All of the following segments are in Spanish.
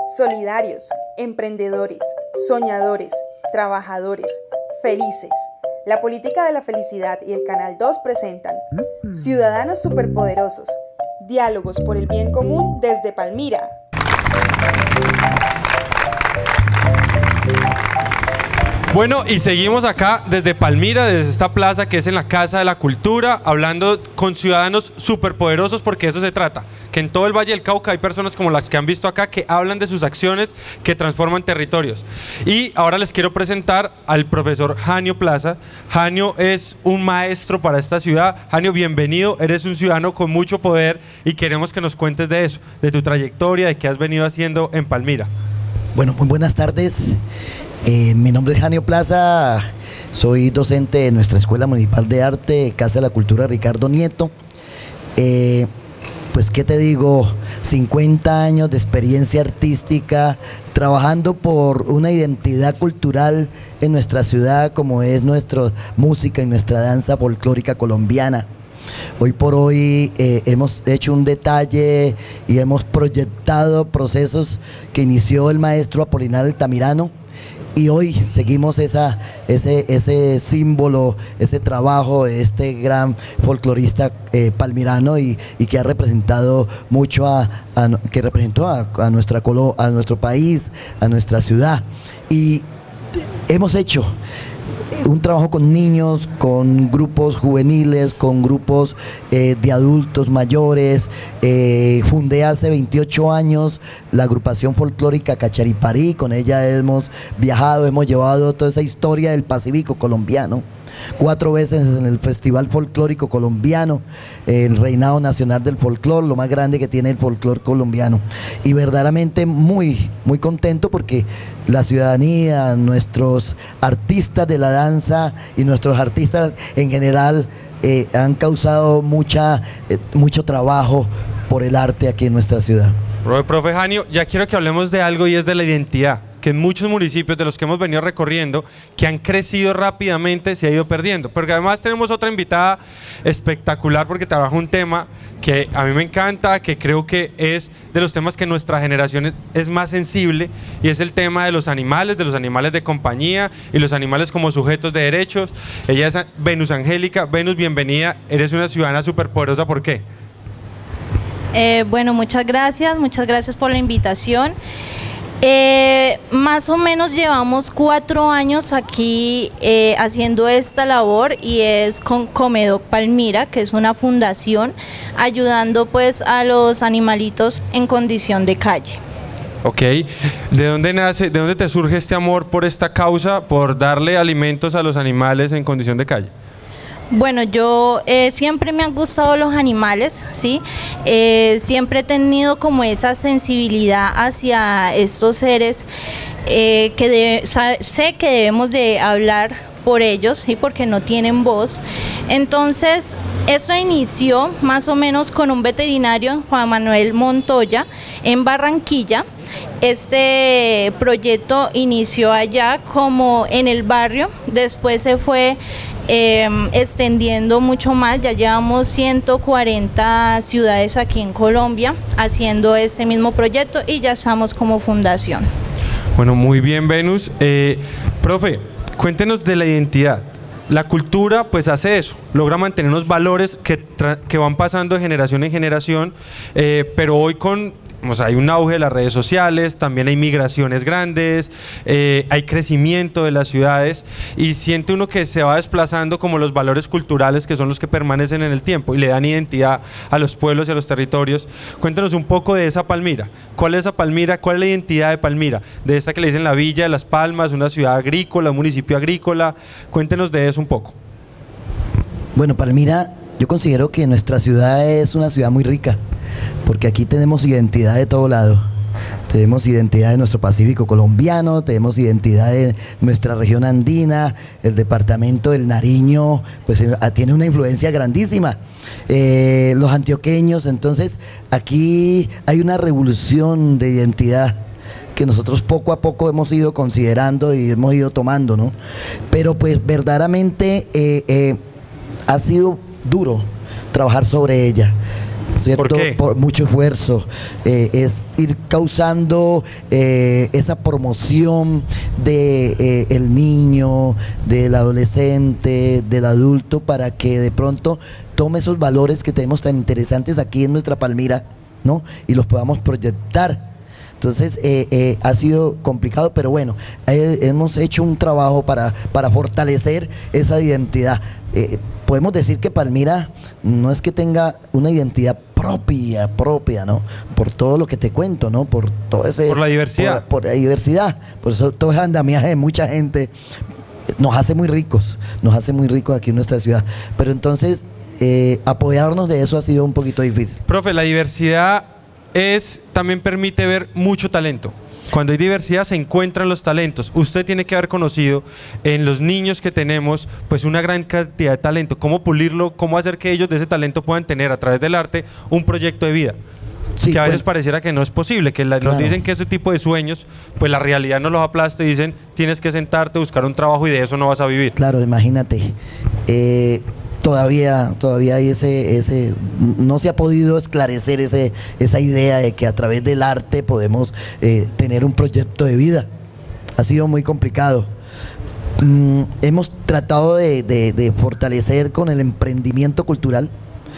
Solidarios, emprendedores, soñadores, trabajadores, felices. La política de la felicidad y el Canal 2 presentan Ciudadanos Superpoderosos, diálogos por el bien común desde Palmira. Bueno, y seguimos acá desde Palmira, desde esta plaza que es en la Casa de la Cultura, hablando con ciudadanos superpoderosos, porque de eso se trata, que en todo el Valle del Cauca hay personas como las que han visto acá que hablan de sus acciones que transforman territorios. Y ahora les quiero presentar al profesor Janio Plaza. Janio es un maestro para esta ciudad. Janio, bienvenido, eres un ciudadano con mucho poder y queremos que nos cuentes de eso, de tu trayectoria, de qué has venido haciendo en Palmira. Bueno, muy buenas tardes. Mi nombre es Janio Plaza, soy docente de nuestra Escuela Municipal de Arte, Casa de la Cultura Ricardo Nieto. Pues, ¿qué te digo? 50 años de experiencia artística, trabajando por una identidad cultural en nuestra ciudad, como es nuestra música y nuestra danza folclórica colombiana. Hoy por hoy hemos hecho un detalle y hemos proyectado procesos que inició el maestro Apolinar Altamirano. Y hoy seguimos ese símbolo, ese trabajo de este gran folclorista palmirano y que ha representado mucho que representó a nuestro país, a nuestra ciudad. Y hemos hecho un trabajo con niños, con grupos juveniles, con grupos de adultos mayores. Fundé hace 28 años la agrupación folclórica Cachariparí. Con ella hemos viajado, hemos llevado toda esa historia del Pacífico colombiano. 4 veces en el Festival Folclórico Colombiano, el Reinado Nacional del Folclor, lo más grande que tiene el folclor colombiano. Y verdaderamente muy contento porque la ciudadanía, nuestros artistas de la danza y nuestros artistas en general han causado mucho trabajo por el arte aquí en nuestra ciudad. Profe Janio, ya quiero que hablemos de algo y es de la identidad, que en muchos municipios de los que hemos venido recorriendo, que han crecido rápidamente, se ha ido perdiendo. Porque además tenemos otra invitada espectacular porque trabaja un tema que a mí me encanta, que creo que es de los temas que nuestra generación es más sensible, y es el tema de los animales de compañía y los animales como sujetos de derechos. Ella es Venus Angélica. Venus, bienvenida, eres una ciudadana superpoderosa, ¿por qué? Bueno, muchas gracias por la invitación. Más o menos llevamos 4 años aquí haciendo esta labor, y es con Comedoc Palmira, que es una fundación ayudando pues a los animalitos en condición de calle. Ok, ¿de dónde te surge este amor por esta causa, por darle alimentos a los animales en condición de calle? Bueno, yo siempre me han gustado los animales, ¿sí? Siempre he tenido como esa sensibilidad hacia estos seres sé que debemos de hablar por ellos, ¿sí? Porque no tienen voz. Entonces, esto inició más o menos con un veterinario, Juan Manuel Montoya, en Barranquilla. Este proyecto inició allá como en el barrio, después se fue extendiendo mucho más. Ya llevamos 140 ciudades aquí en Colombia haciendo este mismo proyecto y ya estamos como fundación. Bueno, muy bien, Venus. Profe, cuéntenos de la identidad. La cultura pues hace eso, logra mantener unos valores que van pasando de generación en generación, pero hoy hay un auge de las redes sociales, también hay migraciones grandes, hay crecimiento de las ciudades, y siente uno que se va desplazando como los valores culturales, que son los que permanecen en el tiempo y le dan identidad a los pueblos y a los territorios. Cuéntanos un poco de esa Palmira. ¿Cuál es esa Palmira? ¿Cuál es la identidad de Palmira? De esta que le dicen la Villa de las Palmas, una ciudad agrícola, un municipio agrícola. Cuéntenos de eso un poco. Bueno, Palmira, yo considero que nuestra ciudad es una ciudad muy rica, porque aquí tenemos identidad de todo lado. Tenemos identidad de nuestro Pacífico colombiano, tenemos identidad de nuestra región andina, el departamento del Nariño, pues tiene una influencia grandísima. Los antioqueños, entonces aquí hay una revolución de identidad que nosotros poco a poco hemos ido considerando y hemos ido tomando, ¿no? Pero pues verdaderamente ha sido duro trabajar sobre ella. ¿cierto? ¿Por qué? Por mucho esfuerzo, es ir causando esa promoción de el niño, del adolescente, del adulto, para que de pronto tome esos valores que tenemos tan interesantes aquí en nuestra Palmira, ¿no? Y los podamos proyectar. Entonces ha sido complicado, pero bueno, hemos hecho un trabajo para fortalecer esa identidad. Podemos decir que Palmira no es que tenga una identidad propia, ¿no? Por todo lo que te cuento, ¿no? Por todo ese... Por la diversidad. Por la diversidad. Por eso todo ese andamiaje de mucha gente nos hace muy ricos aquí en nuestra ciudad. Pero entonces, apoyarnos de eso ha sido un poquito difícil. Profe, la diversidad también permite ver mucho talento. Cuando hay diversidad se encuentran los talentos. Usted tiene que haber conocido en los niños que tenemos pues una gran cantidad de talento. ¿Cómo pulirlo? ¿Cómo hacer que ellos de ese talento puedan tener a través del arte un proyecto de vida? Sí, que a veces bueno, pareciera que no es posible, que nos claro. dicen que ese tipo de sueños, pues la realidad nos los aplasta y dicen tienes que sentarte, buscar un trabajo y de eso no vas a vivir. Claro, imagínate. Todavía hay no se ha podido esclarecer esa idea de que a través del arte podemos tener un proyecto de vida. Ha sido muy complicado. Hemos tratado de fortalecer con el emprendimiento cultural,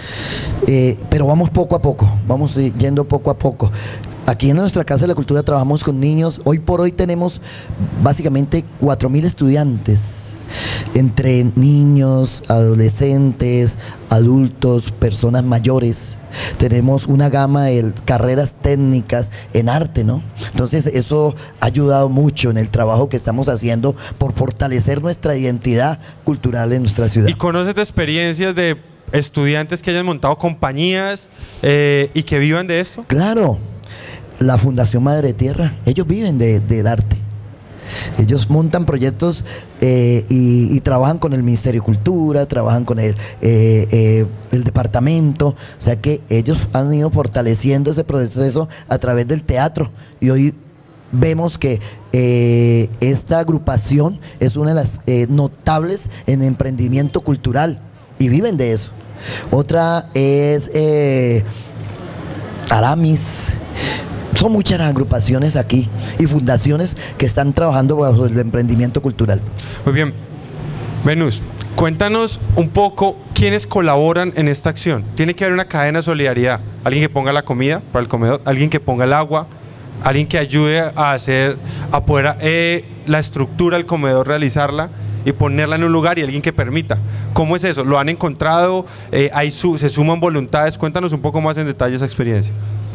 pero vamos poco a poco, vamos yendo poco a poco. Aquí en nuestra Casa de la Cultura trabajamos con niños. Hoy por hoy tenemos básicamente 4.000 estudiantes, entre niños, adolescentes, adultos, personas mayores. Tenemos una gama de carreras técnicas en arte, ¿no? Entonces eso ha ayudado mucho en el trabajo que estamos haciendo por fortalecer nuestra identidad cultural en nuestra ciudad. ¿Y conoces de experiencias de estudiantes que hayan montado compañías y que vivan de esto? Claro, la Fundación Madre Tierra, ellos viven del arte. Ellos montan proyectos y trabajan con el Ministerio de Cultura, trabajan con el departamento, o sea que ellos han ido fortaleciendo ese proceso a través del teatro, y hoy vemos que esta agrupación es una de las notables en emprendimiento cultural y viven de eso. Otra es Aramis. Son muchas agrupaciones aquí y fundaciones que están trabajando bajo el emprendimiento cultural. Muy bien. Venus, cuéntanos un poco quiénes colaboran en esta acción. Tiene que haber una cadena de solidaridad. Alguien que ponga la comida para el comedor, alguien que ponga el agua, alguien que ayude a poder la estructura del comedor, realizarla y ponerla en un lugar, y alguien que permita. ¿Cómo es eso? ¿Lo han encontrado? ¿Se suman voluntades? Cuéntanos un poco más en detalle esa experiencia.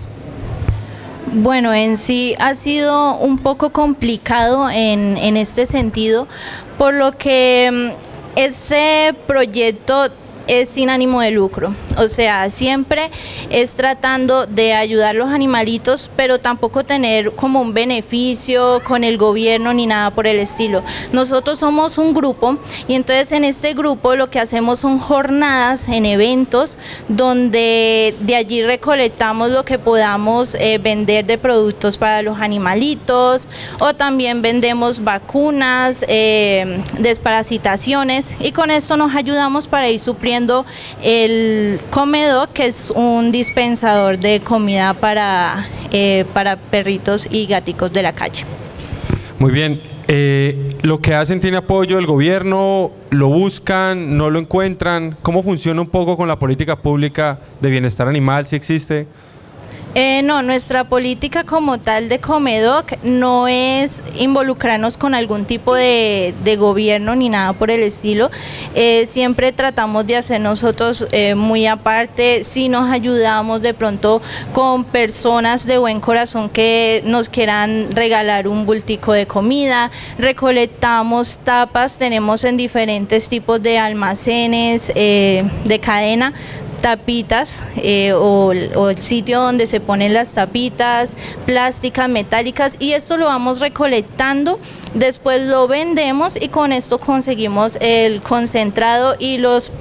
Bueno, en sí ha sido un poco complicado en este sentido, por lo que ese proyecto es sin ánimo de lucro, o sea, siempre es tratando de ayudar a los animalitos, pero tampoco tener como un beneficio con el gobierno ni nada por el estilo. Nosotros somos un grupo y entonces en este grupo lo que hacemos son jornadas en eventos donde de allí recolectamos lo que podamos vender de productos para los animalitos, o también vendemos vacunas, desparasitaciones, y con esto nos ayudamos para ir supliendo el comedor, que es un dispensador de comida para perritos y gaticos de la calle. Muy bien. ¿Lo que hacen tiene apoyo del gobierno? ¿Lo buscan? ¿No lo encuentran? ¿Cómo funciona un poco con la política pública de bienestar animal, si existe? No, nuestra política como tal de Comedoc no es involucrarnos con algún tipo de gobierno ni nada por el estilo. Siempre tratamos de hacer nosotros muy aparte. Si nos ayudamos de pronto con personas de buen corazón que nos quieran regalar un bultico de comida, recolectamos tapas, tenemos en diferentes tipos de almacenes de cadena, tapitas o el sitio donde se ponen las tapitas, plásticas, metálicas, y esto lo vamos recolectando, después lo vendemos y con esto conseguimos el concentrado y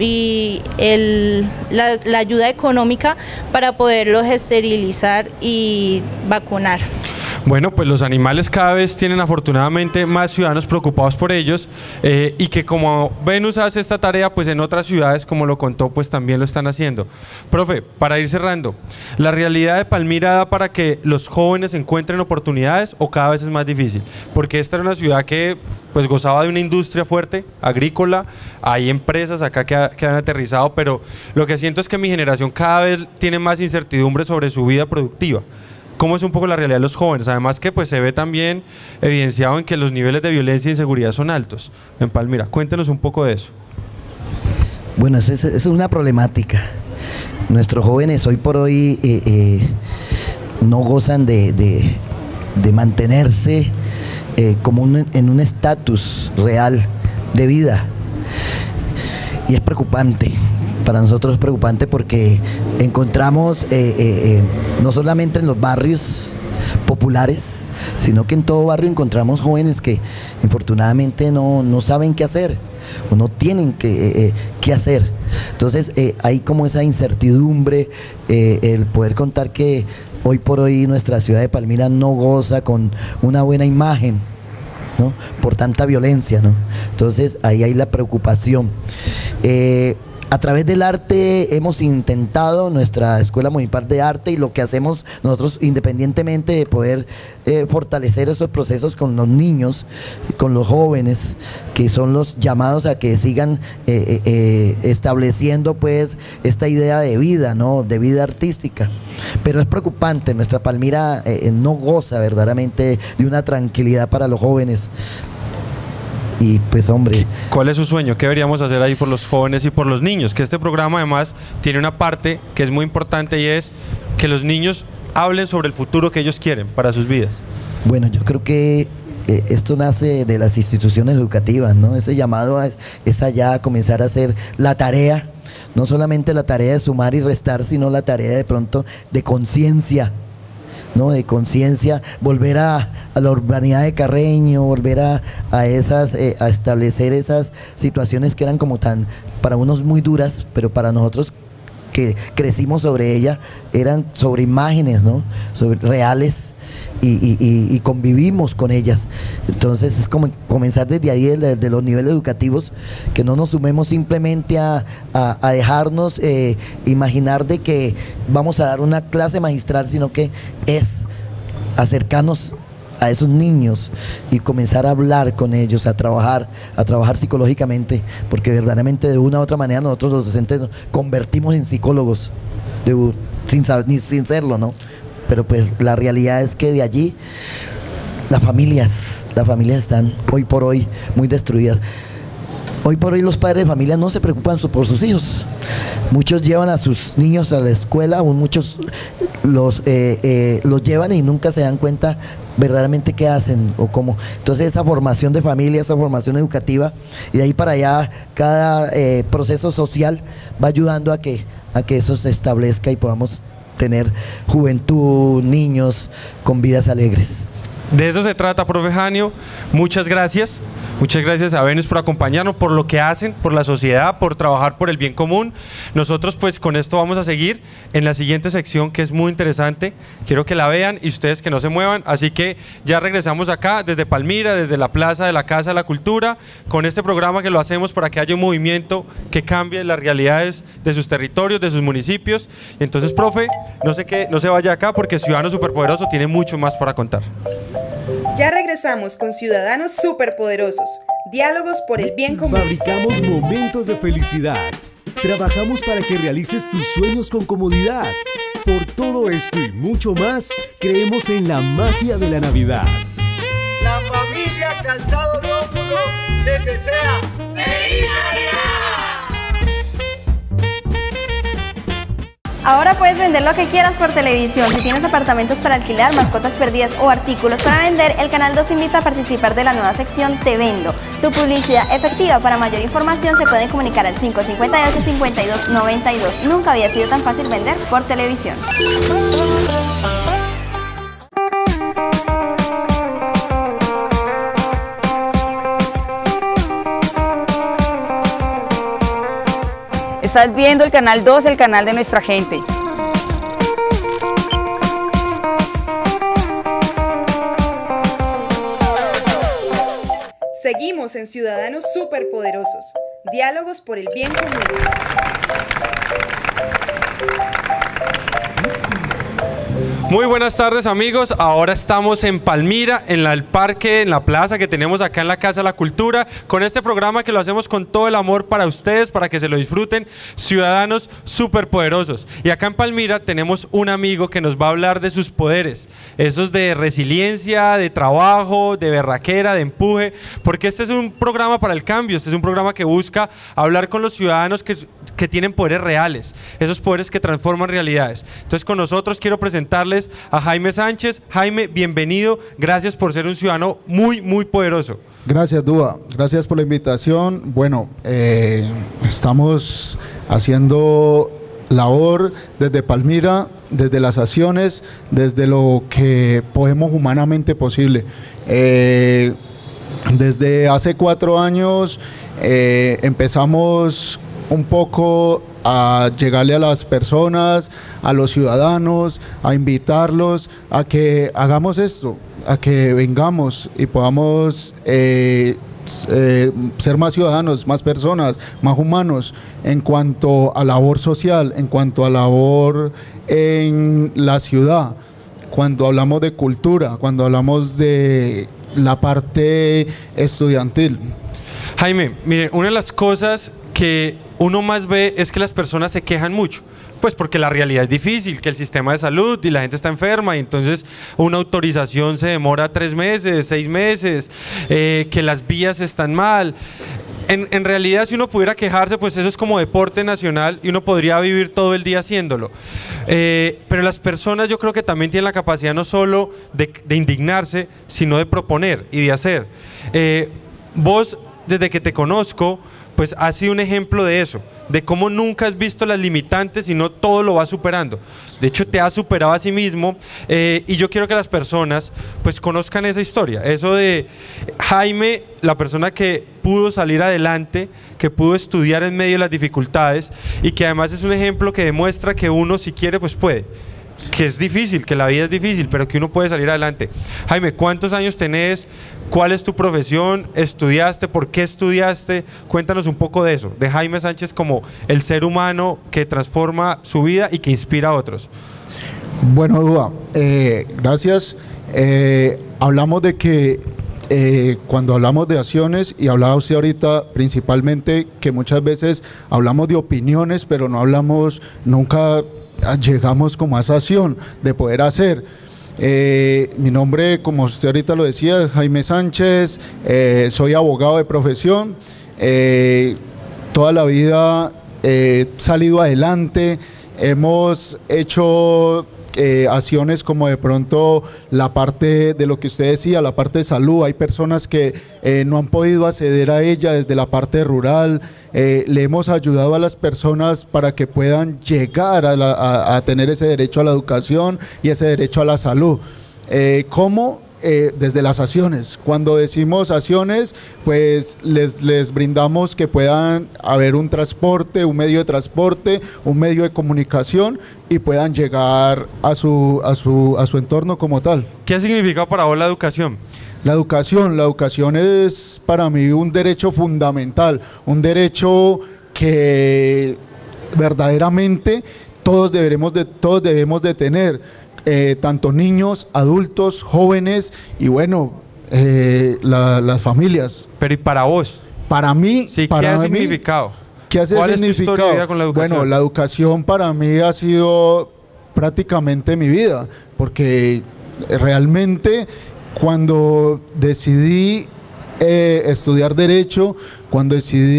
la ayuda económica para poderlos esterilizar y vacunar. Bueno, pues los animales cada vez tienen afortunadamente más ciudadanos preocupados por ellos y que como Venus hace esta tarea, pues en otras ciudades, como lo contó, pues también lo están haciendo. Profe, para ir cerrando, ¿la realidad de Palmira da para que los jóvenes encuentren oportunidades o cada vez es más difícil? Porque esta era una ciudad que pues gozaba de una industria fuerte, agrícola, hay empresas acá que han aterrizado, pero lo que siento es que mi generación cada vez tiene más incertidumbre sobre su vida productiva. ¿Cómo es un poco la realidad de los jóvenes? Además que pues se ve también evidenciado en que los niveles de violencia e inseguridad son altos en Palmira. Cuéntenos un poco de eso. Bueno, eso es una problemática. Nuestros jóvenes hoy por hoy no gozan de mantenerse como en un estatus real de vida. Y es preocupante. Para nosotros es preocupante porque encontramos no solamente en los barrios populares, sino que en todo barrio encontramos jóvenes que infortunadamente no saben qué hacer o no tienen qué hacer. Entonces hay como esa incertidumbre, el poder contar que hoy por hoy nuestra ciudad de Palmira no goza con una buena imagen, ¿no? Por tanta violencia, ¿no? Entonces ahí hay la preocupación. A través del arte hemos intentado, nuestra Escuela Municipal de Arte, y lo que hacemos nosotros independientemente de poder fortalecer esos procesos con los niños, con los jóvenes, que son los llamados a que sigan estableciendo pues esta idea de vida, ¿no? De vida artística. Pero es preocupante, nuestra Palmira no goza verdaderamente de una tranquilidad para los jóvenes. Y pues hombre, ¿cuál es su sueño? ¿Qué deberíamos hacer ahí por los jóvenes y por los niños? Que este programa además tiene una parte que es muy importante y es que los niños hablen sobre el futuro que ellos quieren para sus vidas. Bueno, yo creo que esto nace de las instituciones educativas, ¿no? Ese llamado es allá a comenzar a hacer la tarea, no solamente la tarea de sumar y restar, sino la tarea de pronto de conciencia, ¿no? De conciencia, volver a la urbanidad de Carreño, volver a establecer esas situaciones que eran como tan, para unos muy duras, pero para nosotros que crecimos sobre ella, eran sobre imágenes, ¿no? Sobre reales, y convivimos con ellas. Entonces es como comenzar desde ahí, desde los niveles educativos, que no nos sumemos simplemente a dejarnos imaginar de que vamos a dar una clase magistral, sino que es acercarnos a esos niños y comenzar a hablar con ellos, a trabajar psicológicamente, porque verdaderamente de una u otra manera nosotros los docentes nos convertimos en psicólogos, sin serlo, ¿no? Pero pues la realidad es que de allí las familias están hoy por hoy muy destruidas. Hoy por hoy los padres de familia no se preocupan por sus hijos. Muchos llevan a sus niños a la escuela, aún muchos los llevan y nunca se dan cuenta verdaderamente qué hacen o cómo. Entonces esa formación de familia, esa formación educativa, y de ahí para allá cada proceso social va ayudando a que eso se establezca y podamos tener juventud, niños con vidas alegres. De eso se trata, profe Janio. Muchas gracias. Muchas gracias a Venus por acompañarnos, por lo que hacen, por la sociedad, por trabajar por el bien común. Nosotros pues con esto vamos a seguir en la siguiente sección, que es muy interesante. Quiero que la vean y ustedes que no se muevan. Así que ya regresamos acá desde Palmira, desde la plaza de la Casa de la Cultura, con este programa que lo hacemos para que haya un movimiento que cambie las realidades de sus territorios, de sus municipios. Entonces, profe, no se vaya acá porque Ciudadano Superpoderoso tiene mucho más para contar. Ya regresamos con Ciudadanos Superpoderosos, diálogos por el bien común. Fabricamos momentos de felicidad. Trabajamos para que realices tus sueños con comodidad. Por todo esto y mucho más, creemos en la magia de la Navidad. La familia Calzado Rómulo les desea ¡Feliz Navidad! Ahora puedes vender lo que quieras por televisión. Si tienes apartamentos para alquilar, mascotas perdidas o artículos para vender, el Canal 2 te invita a participar de la nueva sección Te Vendo. Tu publicidad efectiva. Para mayor información se pueden comunicar al 558-5292. Nunca había sido tan fácil vender por televisión. Estás viendo el Canal 2, el canal de nuestra gente. Seguimos en Ciudadanos Superpoderosos. Diálogos por el bien común. Muy buenas tardes, amigos. Ahora estamos en Palmira, en el parque, en la plaza que tenemos acá en la Casa de la Cultura, con este programa que lo hacemos con todo el amor para ustedes, para que se lo disfruten, Ciudadanos Superpoderosos. Y acá en Palmira tenemos un amigo que nos va a hablar de sus poderes, esos de resiliencia, de trabajo, de berraquera, de empuje, porque este es un programa para el cambio, este es un programa que busca hablar con los ciudadanos que tienen poderes reales, esos poderes que transforman realidades. Entonces, con nosotros quiero presentarles a Jaime Sánchez. Jaime, bienvenido, gracias por ser un ciudadano muy poderoso. Gracias, Dúa, gracias por la invitación. Bueno, estamos haciendo labor desde Palmira, desde las acciones, desde lo que podemos humanamente posible. Desde hace 4 años empezamos un poco a llegarle a las personas, a los ciudadanos, a invitarlos a que hagamos esto, a que vengamos y podamos ser más ciudadanos, más personas, más humanos en cuanto a labor social, en cuanto a labor en la ciudad, cuando hablamos de cultura, cuando hablamos de la parte estudiantil. Jaime, mire, una de las cosas que uno más ve es que las personas se quejan mucho, pues porque la realidad es difícil, que el sistema de salud y la gente está enferma y entonces una autorización se demora 3 meses, 6 meses, que las vías están mal. En realidad, si uno pudiera quejarse, pues eso es como deporte nacional y uno podría vivir todo el día haciéndolo. Pero las personas, yo creo que también tienen la capacidad no solo de indignarse, sino de proponer y de hacer. Vos, desde que te conozco, pues has sido un ejemplo de eso, de cómo nunca has visto las limitantes, sino todo lo vas superando. De hecho, te has superado a sí mismo, y yo quiero que las personas pues conozcan esa historia, eso de Jaime, la persona que pudo salir adelante, que pudo estudiar en medio de las dificultades y que además es un ejemplo que demuestra que uno, si quiere, pues puede. Que es difícil, que la vida es difícil, pero que uno puede salir adelante. Jaime, ¿cuántos años tenés? ¿Cuál es tu profesión? ¿Estudiaste? ¿Por qué estudiaste? Cuéntanos un poco de eso, de Jaime Sánchez como el ser humano que transforma su vida y que inspira a otros. Bueno, Dúa, gracias. Hablamos de que cuando hablamos de acciones, y hablaba usted ahorita principalmente que muchas veces hablamos de opiniones, pero no hablamos nunca. Llegamos como a esa acción de poder hacer. Mi nombre, como usted ahorita lo decía, es Jaime Sánchez, soy abogado de profesión, toda la vida he salido adelante, hemos hecho acciones como de pronto la parte de lo que usted decía, la parte de salud. Hay personas que no han podido acceder a ella desde la parte rural. Le hemos ayudado a las personas para que puedan llegar a tener ese derecho a la educación y ese derecho a la salud. ¿Cómo? Desde las acciones. Cuando decimos acciones, pues les brindamos que puedan haber un transporte, un medio de transporte, un medio de comunicación y puedan llegar a su entorno como tal. ¿Qué ha significado para vos la educación? La educación es para mí un derecho fundamental, un derecho que verdaderamente todos debemos de tener. Tanto niños, adultos, jóvenes y bueno, las familias. Pero ¿y para vos? Para mí, sí, para ¿qué ha mí, significado? ¿Qué hace ¿Cuál significado? Es tu historia de vida con la educación? Bueno, la educación para mí ha sido prácticamente mi vida, porque realmente cuando decidí estudiar Derecho, cuando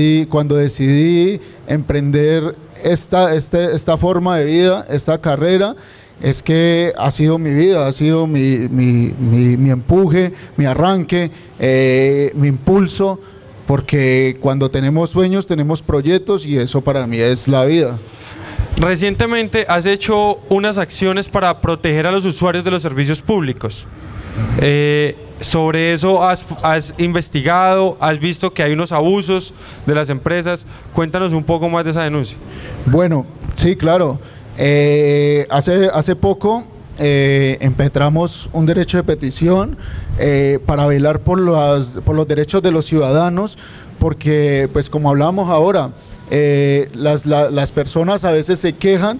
decidí emprender esta forma de vida, esta carrera, es que ha sido mi vida, ha sido mi empuje, mi arranque, mi impulso, porque cuando tenemos sueños tenemos proyectos y eso para mí es la vida. Recientemente has hecho unas acciones para proteger a los usuarios de los servicios públicos. Sobre eso has investigado, has visto que hay unos abusos de las empresas. Cuéntanos un poco más de esa denuncia. Bueno, sí, claro. Hace poco impetramos un derecho de petición para velar por los derechos de los ciudadanos, porque pues como hablábamos ahora, las personas a veces se quejan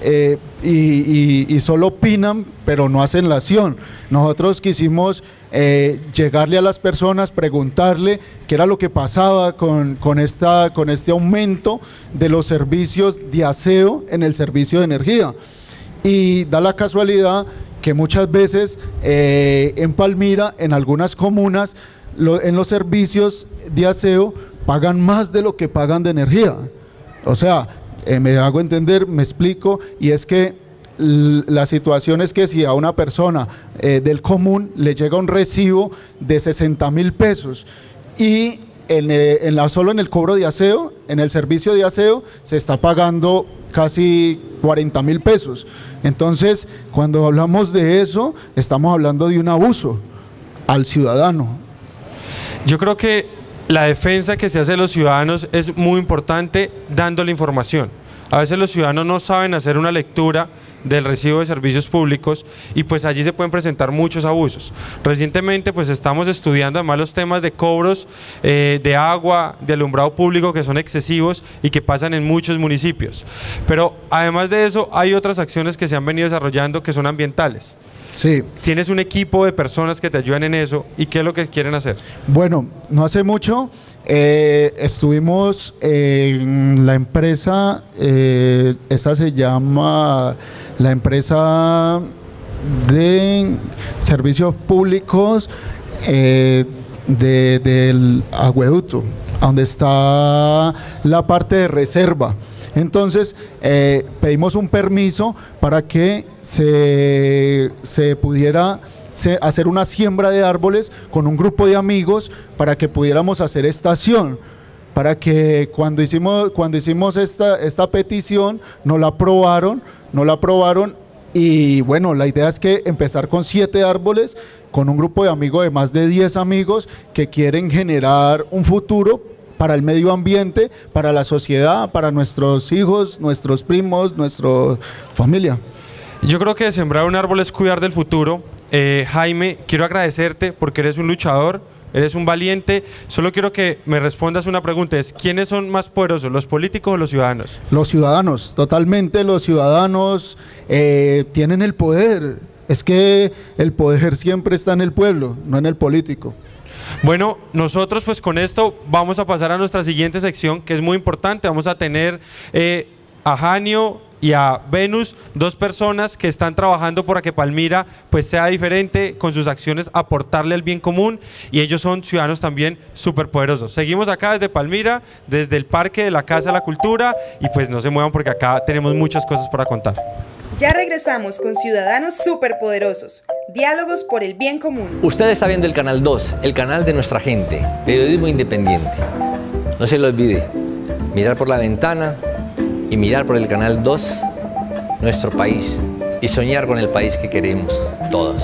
y solo opinan, pero no hacen la acción. Nosotros quisimos llegarle a las personas, preguntarle qué era lo que pasaba con este aumento de los servicios de aseo en el servicio de energía. Y da la casualidad que muchas veces en Palmira, en algunas comunas, en los servicios de aseo pagan más de lo que pagan de energía. O sea, me hago entender, me explico, y es que la situación es que si a una persona del común le llega un recibo de 60.000 pesos y solo en el cobro de aseo, en el servicio de aseo, se está pagando casi 40.000 pesos. Entonces, cuando hablamos de eso, estamos hablando de un abuso al ciudadano. Yo creo que la defensa que se hace de los ciudadanos es muy importante dándole información. A veces los ciudadanos no saben hacer una lectura del recibo de servicios públicos y pues allí se pueden presentar muchos abusos. Recientemente pues estamos estudiando además los temas de cobros de agua, de alumbrado público, que son excesivos y que pasan en muchos municipios. Pero además de eso hay otras acciones que se han venido desarrollando que son ambientales. Sí. Tienes un equipo de personas que te ayudan en eso, ¿y qué es lo que quieren hacer? Bueno, no hace mucho estuvimos en la empresa, esa se llama la empresa de servicios públicos del acueducto, donde está la parte de reserva. Entonces pedimos un permiso para que se pudiera hacer una siembra de árboles con un grupo de amigos para que pudiéramos hacer esta acción, para que cuando hicimos esta petición nos la aprobaron y bueno, la idea es que empezar con 7 árboles con un grupo de amigos de más de 10 amigos que quieren generar un futuro para el medio ambiente, para la sociedad, para nuestros hijos, nuestros primos, nuestra familia. Yo creo que sembrar un árbol es cuidar del futuro. Jaime, quiero agradecerte porque eres un luchador, eres un valiente. Solo quiero que me respondas una pregunta, ¿quiénes son más poderosos, los políticos o los ciudadanos? Los ciudadanos, totalmente los ciudadanos tienen el poder. Es que el poder siempre está en el pueblo, no en el político. Bueno, nosotros pues con esto vamos a pasar a nuestra siguiente sección, que es muy importante. Vamos a tener a Janio y a Venus, 2 personas que están trabajando para que Palmira pues sea diferente, con sus acciones aportarle al bien común, y ellos son ciudadanos también súper poderosos. Seguimos acá desde Palmira, desde el Parque de la Casa de la Cultura, y pues no se muevan porque acá tenemos muchas cosas para contar. Ya regresamos con Ciudadanos Superpoderosos, diálogos por el bien común. Usted está viendo el Canal 2, el canal de nuestra gente, periodismo independiente. No se lo olvide, mirar por la ventana y mirar por el Canal 2 nuestro país y soñar con el país que queremos todos.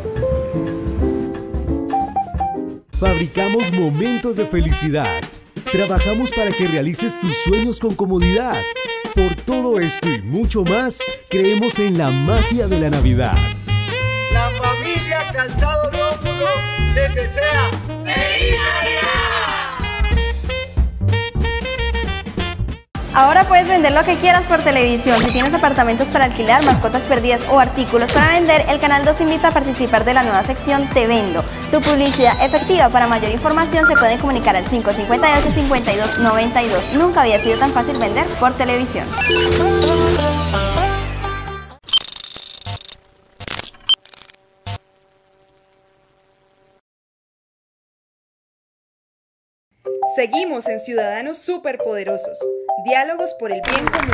Fabricamos momentos de felicidad. Trabajamos para que realices tus sueños con comodidad. Por todo esto y mucho más, creemos en la magia de la Navidad. La familia Calzado Rómulo les desea ¡Feliz Navidad! Ahora puedes vender lo que quieras por televisión. Si tienes apartamentos para alquilar, mascotas perdidas o artículos para vender, el Canal 2 te invita a participar de la nueva sección Te Vendo. Tu publicidad efectiva. Para mayor información se pueden comunicar al 558-5292. Nunca había sido tan fácil vender por televisión. Seguimos en Ciudadanos Superpoderosos, diálogos por el bien común.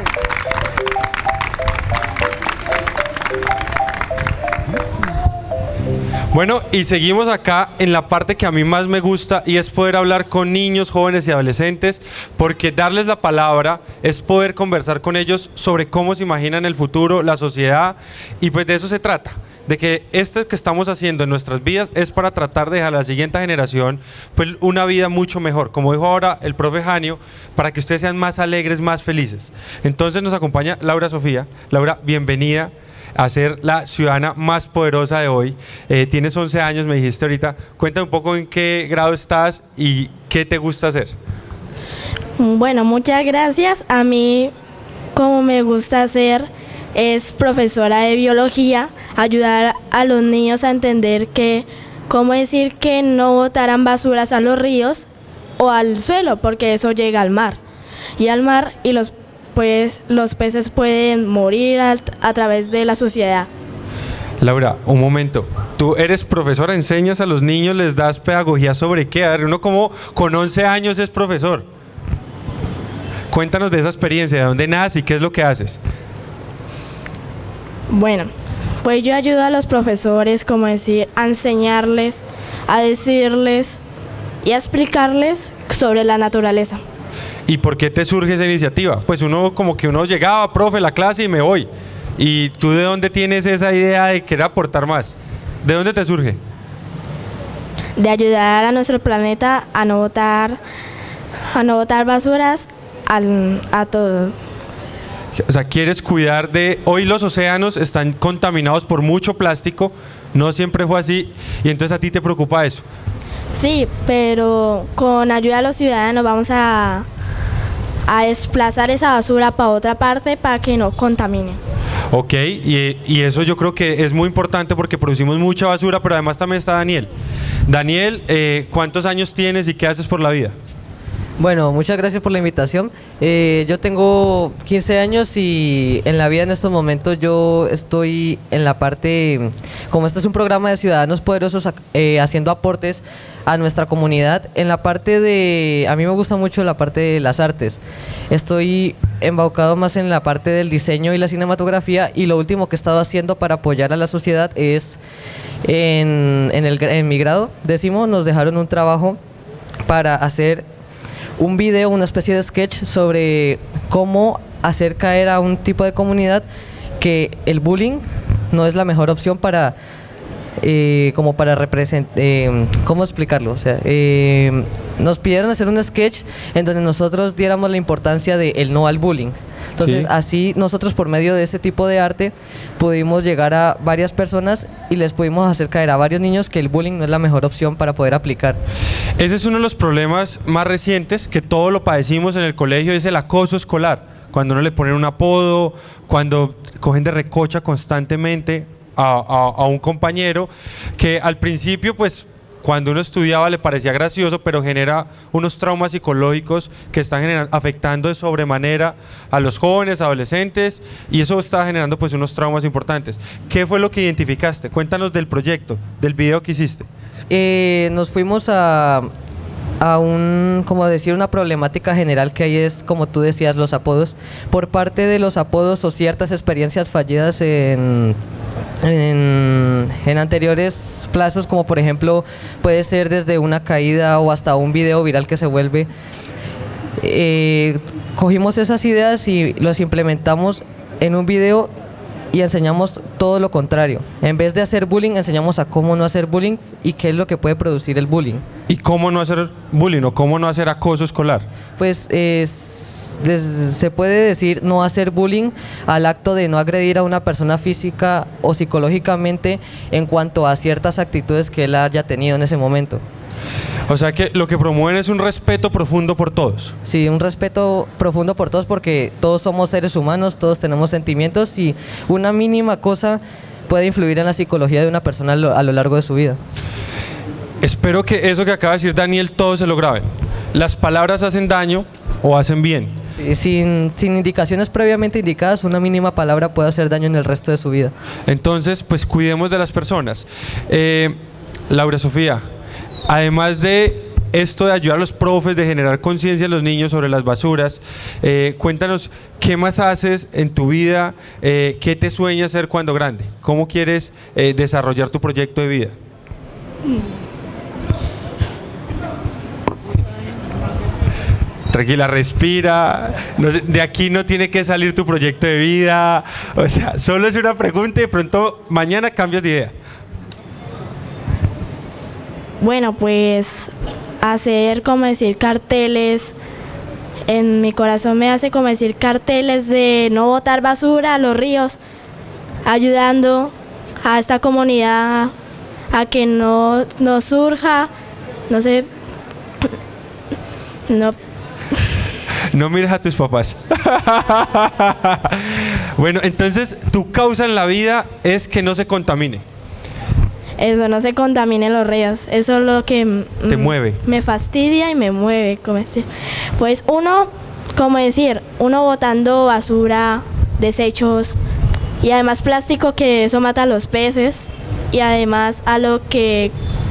Bueno, y seguimos acá en la parte que a mí más me gusta, y es poder hablar con niños, jóvenes y adolescentes, porque darles la palabra es poder conversar con ellos sobre cómo se imaginan el futuro, la sociedad, y pues de eso se trata. De que esto que estamos haciendo en nuestras vidas es para tratar de dejar a la siguiente generación pues una vida mucho mejor, como dijo ahora el profe Janio, para que ustedes sean más alegres, más felices. Entonces nos acompaña Laura Sofía. Laura, bienvenida. a ser la ciudadana más poderosa de hoy. Tienes 11 años, me dijiste ahorita. Cuéntame un poco en qué grado estás y qué te gusta hacer. Bueno, muchas gracias. A mí, como me gusta hacer, es profesora de biología, ayudar a los niños a entender cómo decir que no botaran basuras a los ríos o al suelo, porque eso llega al mar. Y al mar, y los peces pueden morir a través de la suciedad. Laura, un momento. Tú eres profesora, enseñas a los niños, les das pedagogía sobre qué. A ver, uno como con 11 años es profesor. Cuéntanos de esa experiencia, de dónde naces y qué es lo que haces. Bueno, pues yo ayudo a los profesores, como decir, a enseñarles, a decirles y a explicarles sobre la naturaleza. ¿Y por qué te surge esa iniciativa? Pues uno llegaba, profe, la clase y me voy. ¿Y tú de dónde tienes esa idea de querer aportar más? ¿De dónde te surge? De ayudar a nuestro planeta a no botar basuras a todo. O sea, quieres cuidar de... Hoy los océanos están contaminados por mucho plástico, no siempre fue así, y entonces a ti te preocupa eso. Sí, pero con ayuda de los ciudadanos vamos a desplazar esa basura para otra parte para que no contamine. Ok, y eso yo creo que es muy importante porque producimos mucha basura, pero además también está Daniel. Daniel, ¿cuántos años tienes y qué haces por la vida? Bueno, muchas gracias por la invitación. Yo tengo 15 años y en la vida en estos momentos yo estoy en la parte, como este es un programa de ciudadanos poderosos, haciendo aportes a nuestra comunidad. En la parte de, a mí me gusta mucho la parte de las artes. Estoy embaucado más en la parte del diseño y la cinematografía, y lo último que he estado haciendo para apoyar a la sociedad es, en mi grado décimo nos dejaron un trabajo para hacer un video, una especie de sketch sobre cómo hacer caer a un tipo de comunidad que el bullying no es la mejor opción para como para representar, ¿cómo explicarlo? O sea, nos pidieron hacer un sketch en donde nosotros diéramos la importancia de el no al bullying. Entonces, sí, así nosotros por medio de ese tipo de arte pudimos llegar a varias personas y les pudimos hacer caer a varios niños que el bullying no es la mejor opción para poder aplicar. Ese es uno de los problemas más recientes, que todos lo padecimos en el colegio, es el acoso escolar. Cuando no le ponen un apodo, cuando cogen de recocha constantemente a un compañero, que al principio pues cuando uno estudiaba le parecía gracioso, pero genera unos traumas psicológicos que están afectando de sobremanera a los jóvenes, adolescentes, y eso está generando pues unos traumas importantes. ¿Qué fue lo que identificaste? Cuéntanos del proyecto, del video que hiciste. Nos fuimos a como decir, una problemática general que hay es, como tú decías, los apodos. Por parte de los apodos o ciertas experiencias fallidas en anteriores plazos, como por ejemplo puede ser desde una caída o hasta un video viral que se vuelve, cogimos esas ideas y los implementamos en un video y enseñamos todo lo contrario. En vez de hacer bullying, enseñamos a cómo no hacer bullying y qué es lo que puede producir el bullying. ¿Y cómo no hacer bullying o cómo no hacer acoso escolar? Pues se puede decir no hacer bullying al acto de no agredir a una persona física o psicológicamente en cuanto a ciertas actitudes que él haya tenido en ese momento. O sea que lo que promueven es un respeto profundo por todos. Sí, un respeto profundo por todos, porque todos somos seres humanos, todos tenemos sentimientos y una mínima cosa puede influir en la psicología de una persona a lo largo de su vida. Espero que eso que acaba de decir Daniel todos se lo graben. ¿Las palabras hacen daño o hacen bien? Sí, sin indicaciones previamente indicadas, una mínima palabra puede hacer daño en el resto de su vida. Entonces, pues cuidemos de las personas. Laura Sofía, además de esto de ayudar a los profes, de generar conciencia en los niños sobre las basuras, cuéntanos qué más haces en tu vida, qué te sueñas hacer cuando grande, cómo quieres desarrollar tu proyecto de vida. Tranquila, respira, no, de aquí no tiene que salir tu proyecto de vida, o sea, solo es una pregunta y de pronto mañana cambias de idea. Bueno, pues hacer, como decir, carteles, en mi corazón me hace como decir carteles de no botar basura a los ríos, ayudando a esta comunidad a que no surja, no sé, no mires a tus papás. Bueno, entonces tu causa en la vida es que no se contamine. Eso, no se contaminen los ríos. Eso es lo que te mueve. Me fastidia y me mueve. Pues uno botando basura, desechos y además plástico, que eso mata a los peces, y además a lo que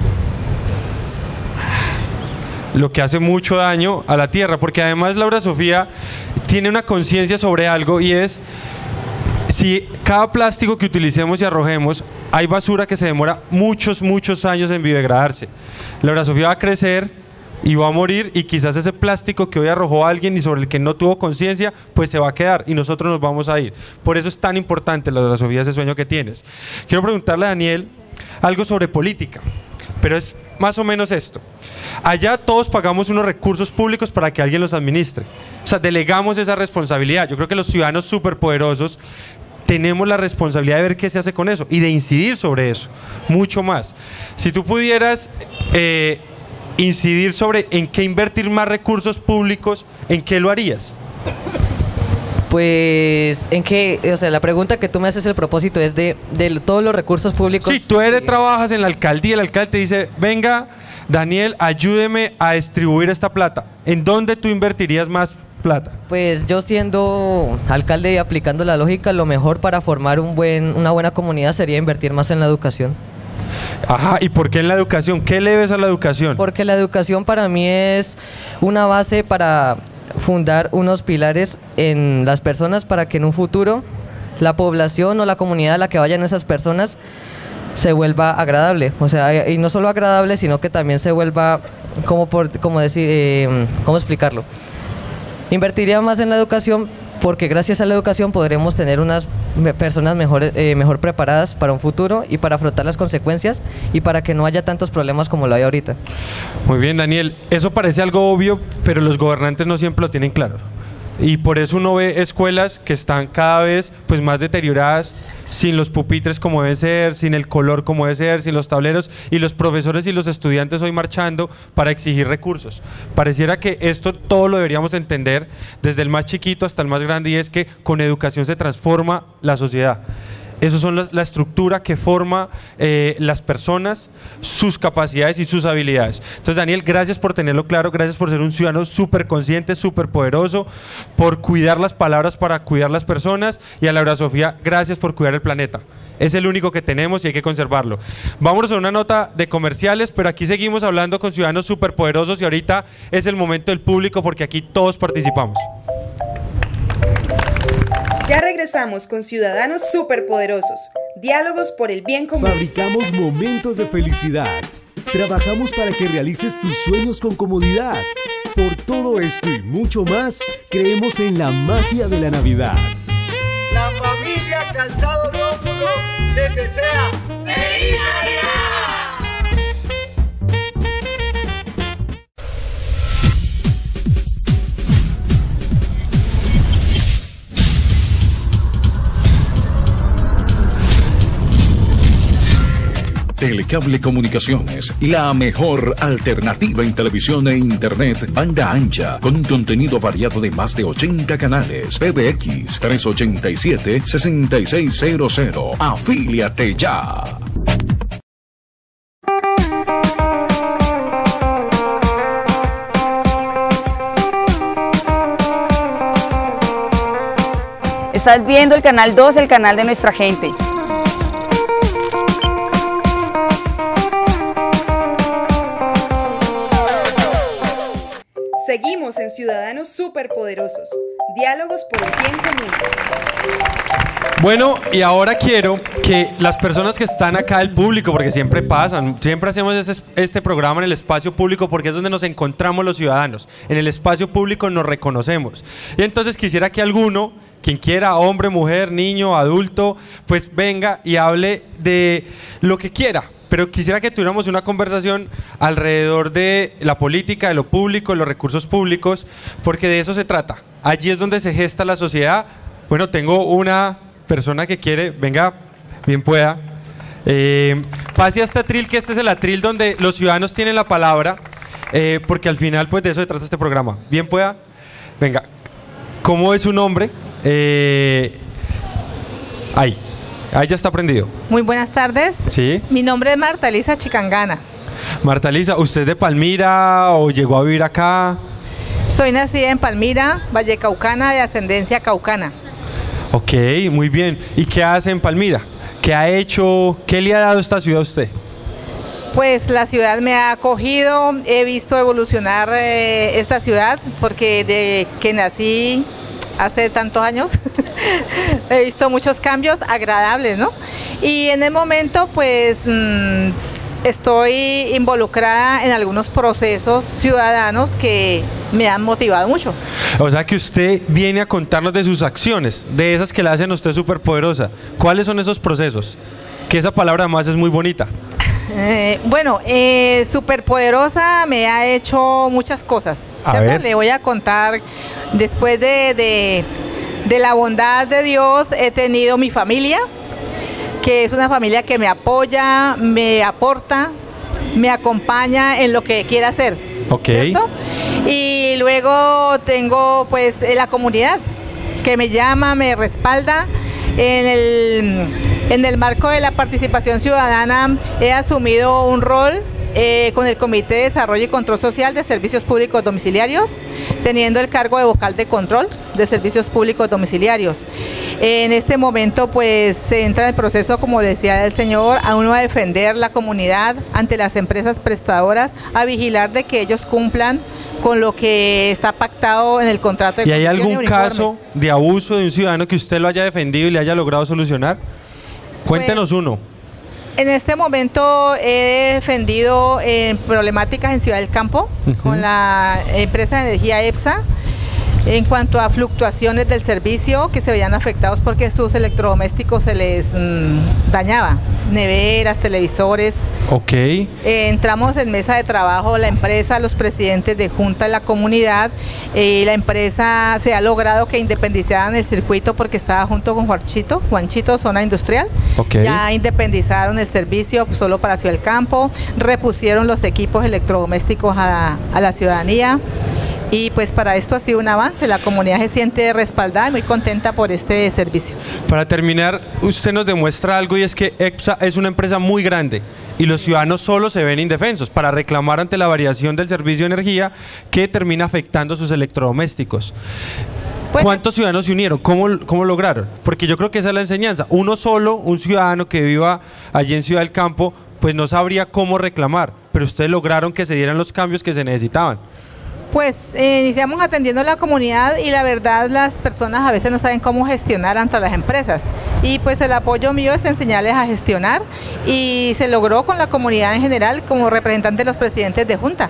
hace mucho daño a la tierra, porque además Laura Sofía tiene una conciencia sobre algo, y es: si cada plástico que utilicemos y arrojemos, hay basura que se demora muchos años en biodegradarse. Laura Sofía va a crecer y va a morir, y quizás ese plástico que hoy arrojó alguien y sobre el que no tuvo conciencia, pues se va a quedar y nosotros nos vamos a ir. Por eso es tan importante, Laura Sofía, ese sueño que tienes. Quiero preguntarle a Daniel algo sobre política, pero es más o menos esto. Allá todos pagamos unos recursos públicos para que alguien los administre. O sea, delegamos esa responsabilidad. Yo creo que los ciudadanos superpoderosos tenemos la responsabilidad de ver qué se hace con eso y de incidir sobre eso, mucho más. Si tú pudieras incidir sobre en qué invertir más recursos públicos, ¿en qué lo harías? Pues, ¿en qué? O sea, la pregunta que tú me haces, el propósito es de todos los recursos públicos. Sí, tú trabajas en la alcaldía, el alcalde te dice: venga, Daniel, ayúdeme a distribuir esta plata. ¿En dónde tú invertirías más plata? Pues yo, siendo alcalde y aplicando la lógica, lo mejor para formar una buena comunidad sería invertir más en la educación. Ajá, ¿y por qué en la educación? ¿Qué le ves a la educación? Porque la educación para mí es una base para fundar unos pilares en las personas, para que en un futuro la población o la comunidad a la que vayan esas personas se vuelva agradable. O sea, y no solo agradable, sino que también se vuelva, ¿cómo explicarlo? Invertiría más en la educación, porque gracias a la educación podremos tener unas personas mejor preparadas para un futuro y para afrontar las consecuencias, y para que no haya tantos problemas como lo hay ahorita. Muy bien, Daniel. Eso parece algo obvio, pero los gobernantes no siempre lo tienen claro. Y por eso uno ve escuelas que están cada vez pues más deterioradas, sin los pupitres como debe ser, sin el color como debe ser, sin los tableros, y los profesores y los estudiantes hoy marchando para exigir recursos. Pareciera que esto todo lo deberíamos entender desde el más chiquito hasta el más grande, y es que con educación se transforma la sociedad. Esas son la estructura que forma las personas, sus capacidades y sus habilidades. Entonces, Daniel, gracias por tenerlo claro, gracias por ser un ciudadano súper consciente, súper poderoso, por cuidar las palabras para cuidar las personas, y a Laura Sofía, gracias por cuidar el planeta. Es el único que tenemos y hay que conservarlo. Vámonos a una nota de comerciales, pero aquí seguimos hablando con ciudadanos súper poderosos, y ahorita es el momento del público, porque aquí todos participamos. Ya regresamos con Ciudadanos Superpoderosos, diálogos por el bien común. Fabricamos momentos de felicidad. Trabajamos para que realices tus sueños con comodidad. Por todo esto y mucho más, creemos en la magia de la Navidad. La familia Calzado Rómulo les desea ¡Feliz Navidad! Telecable Comunicaciones, la mejor alternativa en televisión e internet, banda ancha, con un contenido variado de más de 80 canales. PBX 387-6600. Afíliate ya. Estás viendo el canal 2, el canal de nuestra gente. Seguimos en Ciudadanos Superpoderosos, diálogos por el bien común. Bueno, y ahora quiero que las personas que están acá, el público, porque siempre pasan, siempre hacemos este programa en el espacio público, porque es donde nos encontramos los ciudadanos. En el espacio público nos reconocemos. Y entonces quisiera que alguno, quien quiera, hombre, mujer, niño, adulto, pues venga y hable de lo que quiera. Pero quisiera que tuviéramos una conversación alrededor de la política, de lo público, de los recursos públicos, porque de eso se trata. Allí es donde se gesta la sociedad. Bueno, tengo una persona que quiere, venga, Bien pueda. Pase a este atril, que este es el atril donde los ciudadanos tienen la palabra, porque al final pues de eso se trata este programa. Bien pueda. Venga, ¿cómo es su nombre? Ahí ya está prendido. Muy buenas tardes. Sí. Mi nombre es Marta Elisa Chicangana. Marta Elisa, ¿usted es de Palmira o llegó a vivir acá? Soy nacida en Palmira, vallecaucana, de ascendencia caucana. Ok, muy bien. ¿Y qué hace en Palmira? ¿Qué ha hecho? ¿Qué le ha dado esta ciudad a usted? Pues la ciudad me ha acogido, he visto evolucionar esta ciudad, porque de que nací hace tantos años he visto muchos cambios agradables, ¿no? Y en el momento pues estoy involucrada en algunos procesos ciudadanos que me han motivado mucho. O sea que usted viene a contarnos de sus acciones, de esas que la hacen a usted superpoderosa. ¿Cuáles son esos procesos? Que esa palabra además es muy bonita. Bueno, superpoderosa me ha hecho muchas cosas. A ver. Le voy a contar, después de la bondad de Dios, he tenido mi familia, que es una familia que me apoya, me aporta, me acompaña en lo que quiera hacer. Ok. ¿Cierto? Y luego tengo pues la comunidad que me llama, me respalda. En el marco de la participación ciudadana he asumido un rol con el Comité de Desarrollo y Control Social de Servicios Públicos Domiciliarios, teniendo el cargo de vocal de control de servicios públicos domiciliarios. En este momento pues se entra en el proceso, como decía el señor, a uno a defender la comunidad ante las empresas prestadoras, a vigilar de que ellos cumplan con lo que está pactado en el contrato de ¿Y hay concesión algún y caso de abuso de un ciudadano que usted lo haya defendido y le haya logrado solucionar? Cuéntenos uno. En este momento he defendido problemáticas en Ciudad del Campo con la empresa de energía EPSA en cuanto a fluctuaciones del servicio que se veían afectados porque sus electrodomésticos se les dañaba, neveras, televisores. Ok. Entramos en mesa de trabajo, la empresa, los presidentes de junta de la comunidad, la empresa se ha logrado que independizaran el circuito porque estaba junto con Juanchito, zona industrial. Okay. Ya independizaron el servicio solo para Ciudad del Campo, repusieron los equipos electrodomésticos a la ciudadanía. Y pues para esto ha sido un avance, la comunidad se siente respaldada y muy contenta por este servicio. Para terminar, usted nos demuestra algo y es que EPSA es una empresa muy grande y los ciudadanos solo se ven indefensos para reclamar ante la variación del servicio de energía que termina afectando sus electrodomésticos. ¿Cuántos ciudadanos se unieron? ¿Cómo lograron? Porque yo creo que esa es la enseñanza. Uno solo, un ciudadano que viva allí en Ciudad del Campo, pues no sabría cómo reclamar, pero ustedes lograron que se dieran los cambios que se necesitaban. Pues iniciamos atendiendo a la comunidad y la verdad las personas a veces no saben cómo gestionar ante las empresas y pues el apoyo mío es enseñarles a gestionar y se logró con la comunidad en general como representante de los presidentes de junta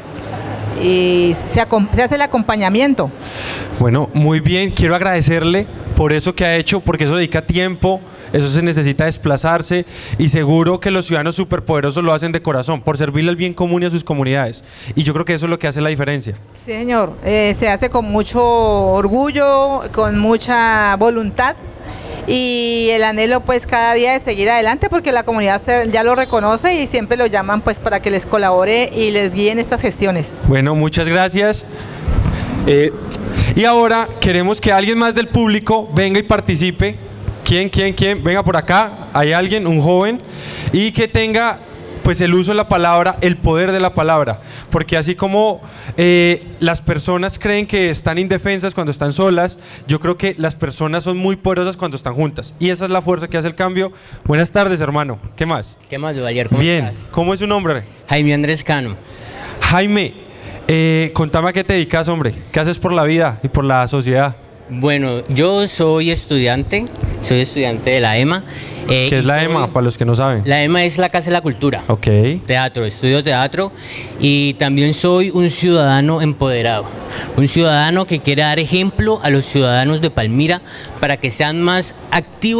y se hace el acompañamiento. Bueno, muy bien, quiero agradecerle por eso que ha hecho, porque eso dedica tiempo, eso se necesita desplazarse y seguro que los ciudadanos superpoderosos lo hacen de corazón, por servirle al bien común y a sus comunidades. Y yo creo que eso es lo que hace la diferencia. Sí, señor, se hace con mucho orgullo, con mucha voluntad y el anhelo pues cada día de seguir adelante porque la comunidad ya lo reconoce y siempre lo llaman pues para que les colabore y les guíen estas gestiones. Bueno, muchas gracias. Y ahora queremos que alguien más del público venga y participe. ¿Quién? Venga por acá, hay alguien, un joven, y que tenga pues el uso de la palabra, el poder de la palabra, porque así como las personas creen que están indefensas cuando están solas, yo creo que las personas son muy poderosas cuando están juntas, y esa es la fuerza que hace el cambio. Buenas tardes, hermano, ¿qué más? ¿Qué más, Duvalier? ¿Cómo Bien, estás? ¿cómo es su nombre? Jaime Andrés Cano. Jaime, contame a qué te dedicas, hombre, ¿qué haces por la vida y por la sociedad? Bueno, yo soy estudiante de la EMA. ¿Qué es la EMA, para los que no saben? La EMA es la Casa de la Cultura. Ok. Teatro, estudio teatro y también soy un ciudadano empoderado. Un ciudadano que quiere dar ejemplo a los ciudadanos de Palmira para que sean más activos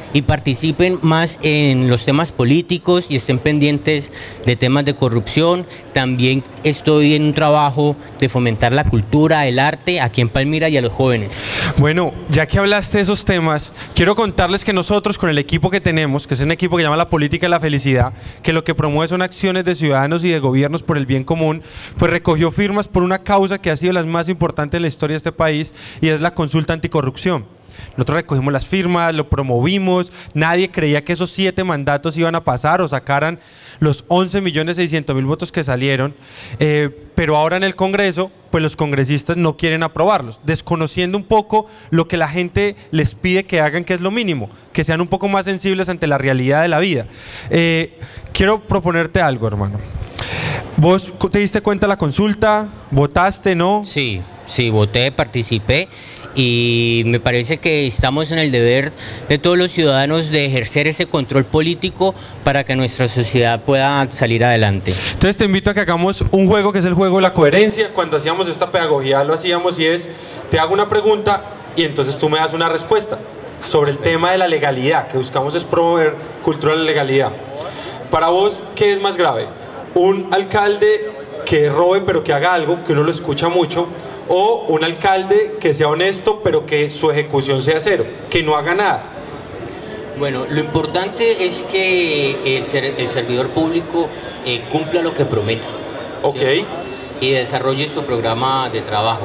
y participen más en los temas políticos y estén pendientes de temas de corrupción. También estoy en un trabajo de fomentar la cultura, el arte aquí en Palmira y a los jóvenes. Bueno, ya que hablaste de esos temas, quiero contarles que nosotros con el equipo que tenemos, que es un equipo que llama La Política de la Felicidad, que lo que promueve son acciones de ciudadanos y de gobiernos por el bien común, pues recogió firmas por una causa que ha sido la más importante en la historia de este país y es la consulta anticorrupción. Nosotros recogimos las firmas, lo promovimos, nadie creía que esos 7 mandatos iban a pasar o sacaran los 11.600.000 votos que salieron, pero ahora en el Congreso, pues los congresistas no quieren aprobarlos, desconociendo un poco lo que la gente les pide que hagan, que es lo mínimo, que sean un poco más sensibles ante la realidad de la vida. Quiero proponerte algo, hermano. ¿Vos te diste cuenta de la consulta? ¿Votaste, no? Sí, voté, participé. Y me parece que estamos en el deber de todos los ciudadanos de ejercer ese control político para que nuestra sociedad pueda salir adelante. Entonces te invito a que hagamos un juego que es el juego de la coherencia. Cuando hacíamos esta pedagogía lo hacíamos y es, te hago una pregunta y entonces tú me das una respuesta sobre el tema de la legalidad, que buscamos es promover cultura de la legalidad. Para vos, ¿qué es más grave? ¿Un alcalde que robe pero que haga algo, que uno lo escucha mucho? ¿O un alcalde que sea honesto pero que su ejecución sea cero, que no haga nada? Bueno, lo importante es que el servidor público cumpla lo que prometa. Ok. ¿Sí? Y desarrolle su programa de trabajo.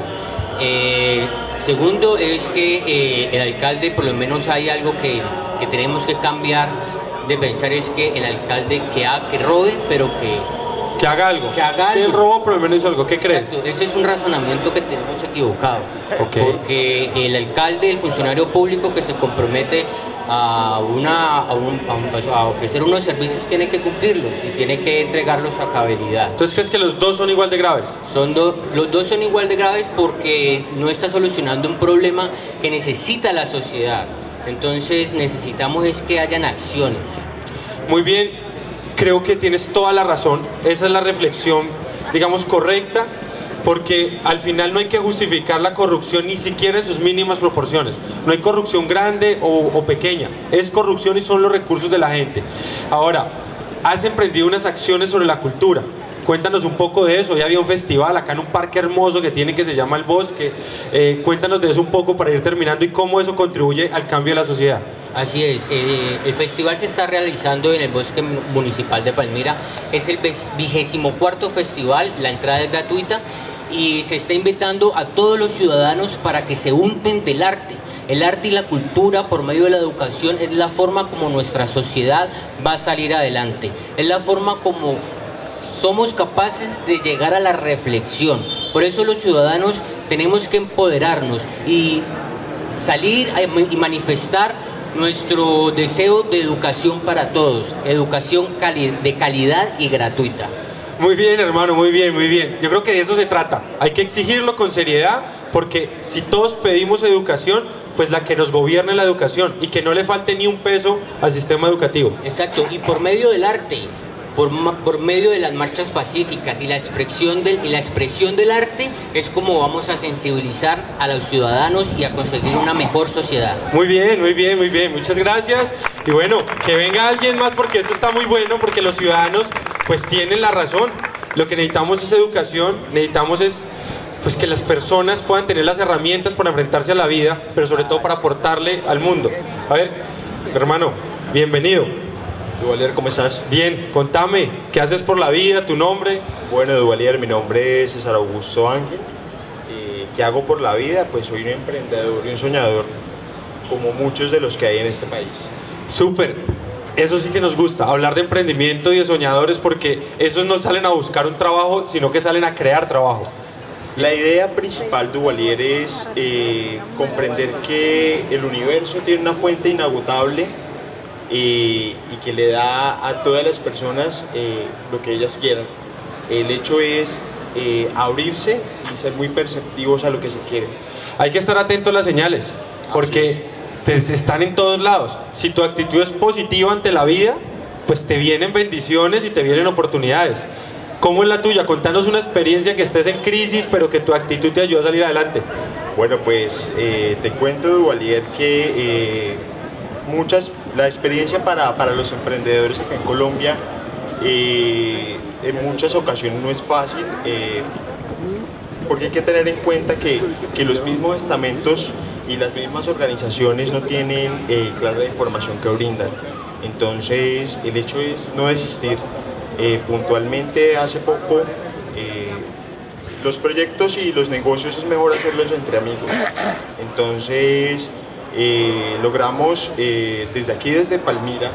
Segundo es que el alcalde, por lo menos hay algo que tenemos que cambiar de pensar, es que el alcalde que robe pero que haga algo. Que haga algo. El robo por lo menos hizo algo. ¿Qué crees? Exacto. Ese es un razonamiento que tenemos equivocado. Okay. Porque el alcalde, el funcionario público que se compromete a ofrecer unos servicios tiene que cumplirlos y tiene que entregarlos a cabalidad. ¿Entonces crees que los dos son igual de graves? Los dos son igual de graves porque no está solucionando un problema que necesita la sociedad. Entonces necesitamos es que hayan acciones. Muy bien. Creo que tienes toda la razón, esa es la reflexión, digamos, correcta, porque al final no hay que justificar la corrupción ni siquiera en sus mínimas proporciones. No hay corrupción grande o pequeña, es corrupción y son los recursos de la gente. Ahora, has emprendido unas acciones sobre la cultura. Cuéntanos un poco de eso. Ya había un festival acá en un parque hermoso que tiene, que se llama El Bosque. Cuéntanos de eso un poco para ir terminando y cómo eso contribuye al cambio de la sociedad. Así es, el festival se está realizando en el Bosque Municipal de Palmira. Es el 24º festival, la entrada es gratuita y se está invitando a todos los ciudadanos para que se unten del arte. El arte y la cultura por medio de la educación es la forma como nuestra sociedad va a salir adelante. Es la forma como somos capaces de llegar a la reflexión. Por eso los ciudadanos tenemos que empoderarnos y salir y manifestar nuestro deseo de educación para todos, educación de calidad y gratuita. Muy bien, hermano, muy bien, muy bien. Yo creo que de eso se trata. Hay que exigirlo con seriedad, porque si todos pedimos educación, pues la que nos gobierne es la educación y que no le falte ni un peso al sistema educativo. Exacto, y por medio del arte, por medio de las marchas pacíficas y la expresión del arte es como vamos a sensibilizar a los ciudadanos y a conseguir una mejor sociedad. Muy bien, muy bien, muy bien. Muchas gracias. Y bueno, que venga alguien más porque esto está muy bueno, porque los ciudadanos pues tienen la razón. Lo que necesitamos es educación, necesitamos es pues que las personas puedan tener las herramientas para enfrentarse a la vida, pero sobre todo para aportarle al mundo. A ver, hermano, bienvenido. Duvalier, ¿cómo estás? Bien, contame, ¿qué haces por la vida? ¿Tu nombre? Bueno, Duvalier, mi nombre es César Augusto Ángel. ¿Qué hago por la vida? Pues soy un emprendedor y un soñador, como muchos de los que hay en este país. Súper, eso sí que nos gusta, hablar de emprendimiento y de soñadores, porque esos no salen a buscar un trabajo, sino que salen a crear trabajo. La idea principal, Duvalier, es comprender que el universo tiene una fuente inagotable y que le da a todas las personas lo que ellas quieran. El hecho es abrirse y ser muy perceptivos a lo que se quiere. Hay que estar atento a las señales, porque están en todos lados. Si tu actitud es positiva ante la vida, pues te vienen bendiciones y te vienen oportunidades. ¿Cómo es la tuya? Contanos una experiencia que estés en crisis, pero que tu actitud te ayude a salir adelante. Bueno, pues te cuento, Duvalier, que muchas la experiencia para los emprendedores acá en Colombia en muchas ocasiones no es fácil, porque hay que tener en cuenta que los mismos estamentos y las mismas organizaciones no tienen clara la información que brindan. Entonces el hecho es no desistir. Puntualmente hace poco los proyectos y los negocios es mejor hacerlos entre amigos. Entonces logramos desde aquí, desde Palmira,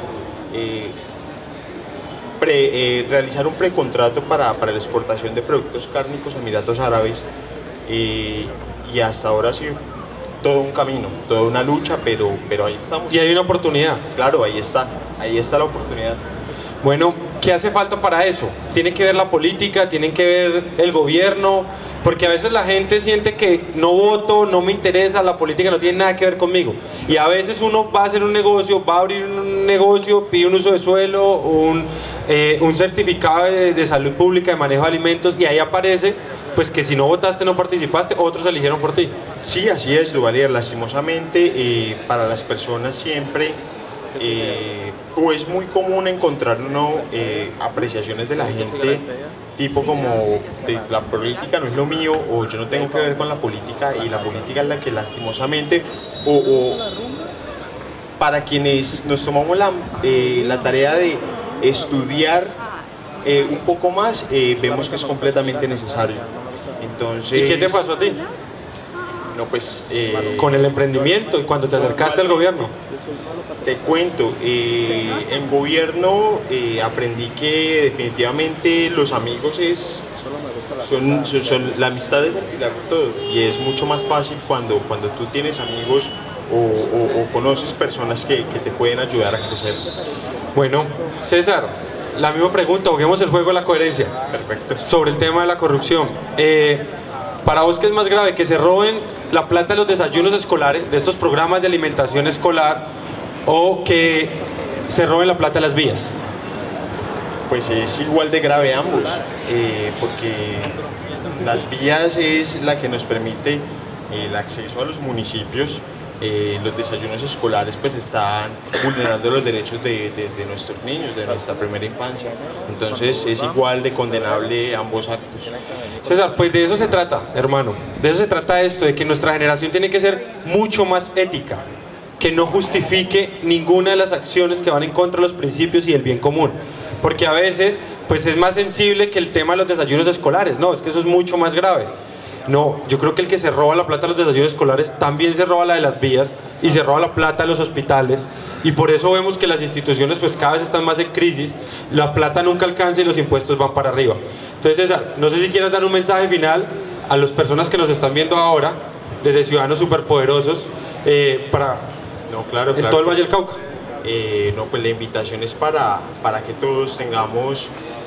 realizar un precontrato para la exportación de productos cárnicos a Emiratos Árabes, y hasta ahora ha sido todo un camino, toda una lucha, pero ahí estamos. Y hay una oportunidad. Claro, ahí está la oportunidad. Bueno, ¿qué hace falta para eso? Tiene que ver la política, tienen que ver el gobierno, porque a veces la gente siente que no voto, no me interesa, la política no tiene nada que ver conmigo. Y a veces uno va a hacer un negocio, va a abrir un negocio, pide un uso de suelo, un certificado de salud pública, de manejo de alimentos, y ahí aparece pues que si no votaste, no participaste, otros eligieron por ti. Sí, así es, Duvalier. Lastimosamente para las personas siempre o es muy común encontrar apreciaciones de la gente tipo como la política no es lo mío, o yo no tengo que ver con la política, y la política es la que lastimosamente o para quienes nos tomamos la tarea de estudiar un poco más, vemos que es completamente necesario. Entonces, ¿y qué te pasó a ti? No, pues con el emprendimiento y cuando te acercaste al gobierno. Te cuento, en gobierno aprendí que definitivamente los amigos son la amistad es el pilar de todo, y es mucho más fácil cuando tú tienes amigos o conoces personas que te pueden ayudar a crecer. Bueno, César, la misma pregunta, juguemos el juego de la coherencia. Perfecto. Sobre el tema de la corrupción. Para vos, ¿qué es más grave? ¿Que se roben la plata de los desayunos escolares, de estos programas de alimentación escolar, o que se roben la plata de las vías? Pues es igual de grave ambos, porque las vías es la que nos permite el acceso a los municipios. Los desayunos escolares pues están vulnerando los derechos de nuestros niños, de nuestra primera infancia. Entonces es igual de condenable ambos actos. César, pues de eso se trata, hermano. De eso se trata esto, de que nuestra generación tiene que ser mucho más ética, que no justifique ninguna de las acciones que van en contra de los principios y del bien común. Porque a veces pues es más sensible que el tema de los desayunos escolares. No, es que eso es mucho más grave. No, yo creo que el que se roba la plata de los desayunos escolares también se roba la de las vías y se roba la plata de los hospitales, y por eso vemos que las instituciones pues cada vez están más en crisis, la plata nunca alcanza y los impuestos van para arriba. Entonces, César, no sé si quieras dar un mensaje final a las personas que nos están viendo ahora desde Ciudadanos Superpoderosos claro, en todo el Valle del Cauca. No, pues la invitación es para que todos tengamos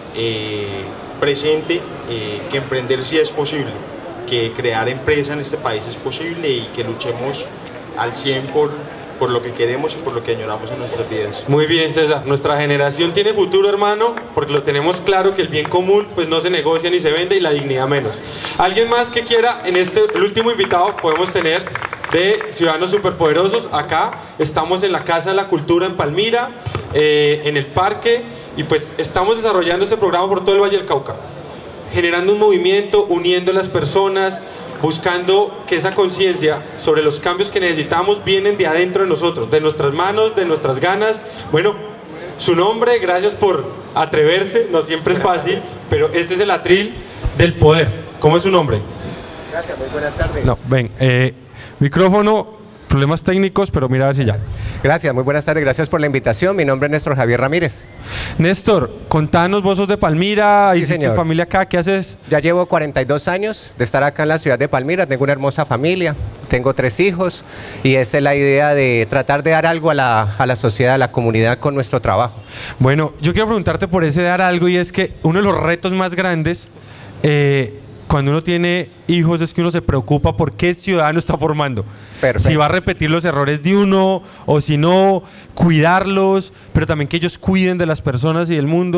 presente que emprender sí es posible, que crear empresa en este país es posible, y que luchemos al 100 por lo que queremos y por lo que añoramos en nuestras vidas. Muy bien, César, nuestra generación tiene futuro, hermano, porque lo tenemos claro, que el bien común pues no se negocia ni se vende, y la dignidad menos. ¿Alguien más que quiera? El último invitado podemos tener de Ciudadanos Superpoderosos. Acá estamos en la Casa de la Cultura en Palmira, en el parque, y pues estamos desarrollando este programa por todo el Valle del Cauca, generando un movimiento, uniendo a las personas, buscando que esa conciencia sobre los cambios que necesitamos vienen de adentro de nosotros, de nuestras manos, de nuestras ganas. Bueno, su nombre, gracias por atreverse, no siempre es fácil, pero este es el atril del poder. ¿Cómo es su nombre? Gracias, muy buenas tardes. No, ven, micrófono, problemas técnicos, pero mira a ver si ya. Gracias, muy buenas tardes, gracias por la invitación. Mi nombre es Néstor Javier Ramírez. Néstor, contanos, vos sos de Palmira, Sí, hiciste señor. familia acá, ¿qué haces? Ya llevo 42 años de estar acá en la ciudad de Palmira, tengo una hermosa familia, tengo 3 hijos, y esa es la idea de tratar de dar algo a la sociedad, a la comunidad con nuestro trabajo. Bueno, yo quiero preguntarte por ese dar algo, y es que uno de los retos más grandes cuando uno tiene hijos es que uno se preocupa por qué ciudadano está formando. Perfecto. Si va a repetir los errores de uno o si no, cuidarlos, pero también que ellos cuiden de las personas y del mundo.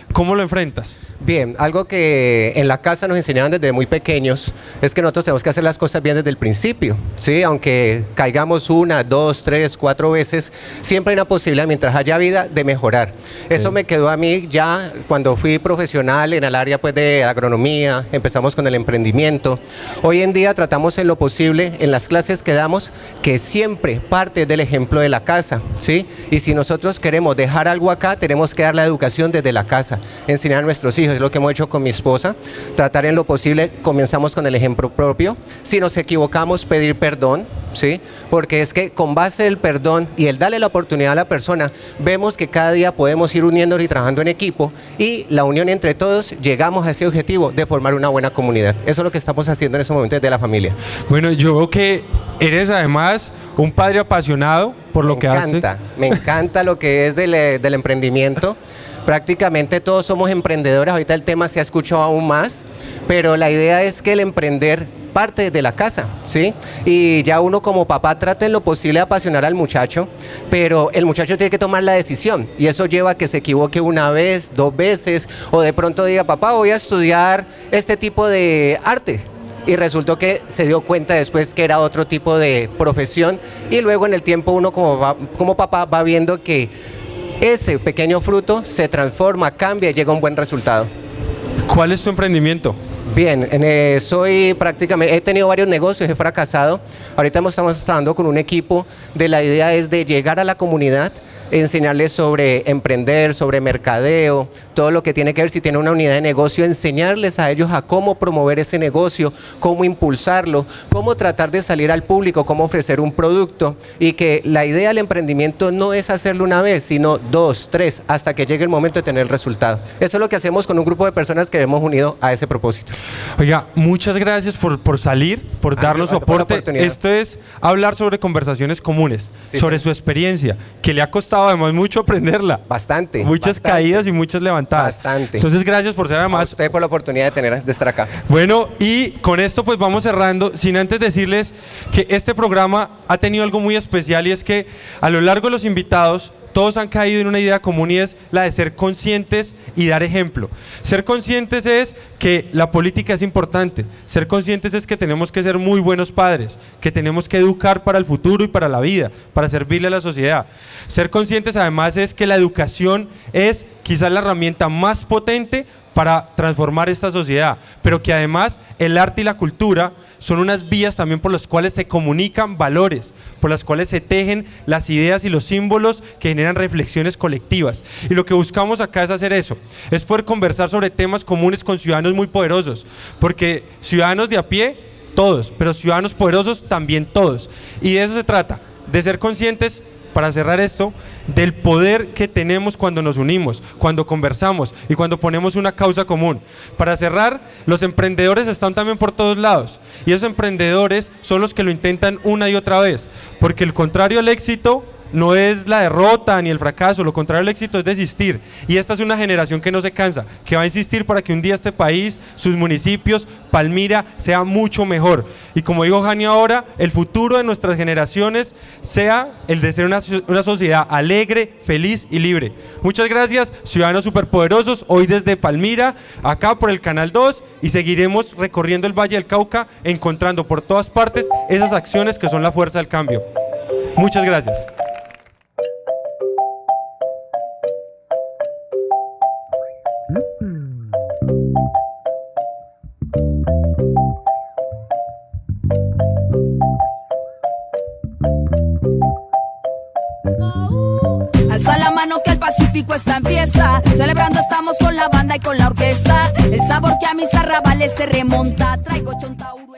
¿Cómo lo enfrentas? Bien, algo que en la casa nos enseñaban desde muy pequeños es que nosotros tenemos que hacer las cosas bien desde el principio, ¿sí? Aunque caigamos 1, 2, 3, 4 veces, siempre hay una posibilidad, mientras haya vida, de mejorar. Eso me quedó a mí ya cuando fui profesional en el área pues, de agronomía, empezamos con el emprendimiento. Hoy en día tratamos en lo posible, en las clases que damos, que siempre parte del ejemplo de la casa, ¿sí? Y si nosotros queremos dejar algo acá, tenemos que dar la educación desde la casa, enseñar a nuestros hijos. Es lo que hemos hecho con mi esposa, tratar en lo posible, comenzamos con el ejemplo propio, si nos equivocamos pedir perdón, ¿sí? Porque es que con base del perdón y el darle la oportunidad a la persona, vemos que cada día podemos ir uniéndonos y trabajando en equipo y la unión entre todos llegamos a ese objetivo de formar una buena comunidad. Eso es lo que estamos haciendo en estos momentos desde la familia. Bueno, yo veo que eres además un padre apasionado por lo que hace. Me encanta lo que es del emprendimiento. Prácticamente todos somos emprendedores, ahorita el tema se ha escuchado aún más, pero la idea es que el emprender parte de la casa, ¿sí? Y ya uno como papá trata en lo posible de apasionar al muchacho, pero el muchacho tiene que tomar la decisión y eso lleva a que se equivoque 1 vez, 2 veces, o de pronto diga, papá, voy a estudiar este tipo de arte. Y resultó que se dio cuenta después que era otro tipo de profesión y luego en el tiempo uno como papá va viendo que ese pequeño fruto se transforma, cambia y llega a un buen resultado. ¿Cuál es tu emprendimiento? Bien, he tenido varios negocios, he fracasado. Ahorita estamos trabajando con un equipo la idea es de llegar a la comunidad, enseñarles sobre emprender, sobre mercadeo, todo lo que tiene que ver, si tiene una unidad de negocio, enseñarles a ellos a cómo promover ese negocio, cómo impulsarlo, cómo tratar de salir al público, cómo ofrecer un producto y que la idea del emprendimiento no es hacerlo 1 vez, sino 2, 3, hasta que llegue el momento de tener el resultado. Eso es lo que hacemos con un grupo de personas que hemos unido a ese propósito. Oiga, muchas gracias por salir, por darnos su aporte. Esto es hablar sobre conversaciones comunes, sobre su experiencia, que le ha costado además mucho aprenderla. Bastante. Muchas caídas y muchas levantadas. Bastante. Entonces, gracias por ser además. A usted por la oportunidad de estar acá. Bueno, y con esto pues vamos cerrando, sin antes decirles que este programa ha tenido algo muy especial y es que a lo largo de los invitados todos han caído en una idea común y es la de ser conscientes y dar ejemplo. Ser conscientes es que la política es importante, ser conscientes es que tenemos que ser muy buenos padres, que tenemos que educar para el futuro y para la vida, para servirle a la sociedad. Ser conscientes además es que la educación es quizás la herramienta más potente para transformar esta sociedad, pero que además el arte y la cultura son unas vías también por las cuales se comunican valores, por las cuales se tejen las ideas y los símbolos que generan reflexiones colectivas. Y lo que buscamos acá es hacer eso, es poder conversar sobre temas comunes con ciudadanos muy poderosos, porque ciudadanos de a pie, todos, pero ciudadanos poderosos también todos. Y de eso se trata, de ser conscientes, para cerrar esto, del poder que tenemos cuando nos unimos, cuando conversamos y cuando ponemos una causa común. Para cerrar, los emprendedores están también por todos lados y esos emprendedores son los que lo intentan una y otra vez, porque el contrario al éxito no es la derrota ni el fracaso, lo contrario al éxito es desistir, y esta es una generación que no se cansa, que va a insistir para que un día este país, sus municipios, Palmira, sea mucho mejor, y como dijo Jani ahora, el futuro de nuestras generaciones sea el de ser una sociedad alegre, feliz y libre. Muchas gracias, ciudadanos superpoderosos, hoy desde Palmira, acá por el Canal 2, y seguiremos recorriendo el Valle del Cauca, encontrando por todas partes esas acciones que son la fuerza del cambio. Muchas gracias. Alza la mano que el Pacífico está en fiesta. Celebrando estamos con la banda y con la orquesta. El sabor que a mis arrabales se remonta. Traigo chontauru.